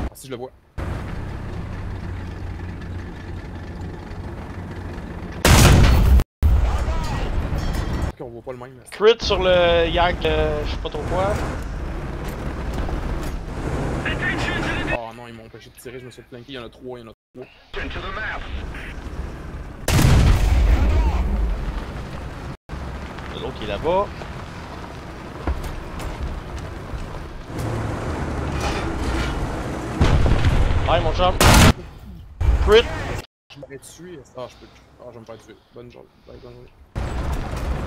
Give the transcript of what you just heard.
Ah, si je le vois. Ok, on voit pas le même. Crit sur le Yag, je sais pas trop quoi. Oh non, ils m'ont empêché de tirer, je me suis flanqué, il y en a 3, il y en a 3. L'autre qui est là-bas. Ouais, mon chum. Crit. Je m'aurais tué. Ah, je peux. Ah, je vais me faire tuer. Bonne journée. Bonne journée.